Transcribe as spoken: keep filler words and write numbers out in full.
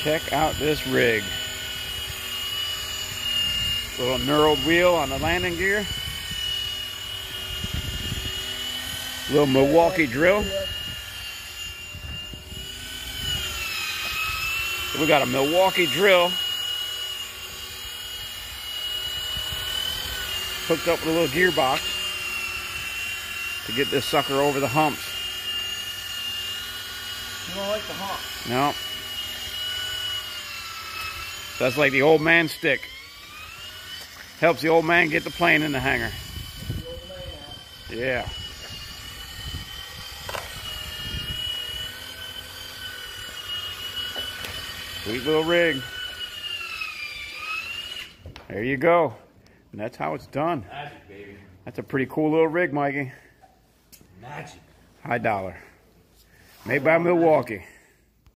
Check out this rig. Little knurled wheel on the landing gear. Little Milwaukee drill. We got a Milwaukee drill hooked up with a little gearbox to get this sucker over the humps. You don't like the humps? No. That's like the old man stick. Helps the old man get the plane in the hangar. Yeah. Sweet little rig. There you go. And that's how it's done. Magic, baby. That's a pretty cool little rig, Mikey. Magic. High dollar. Made by Milwaukee.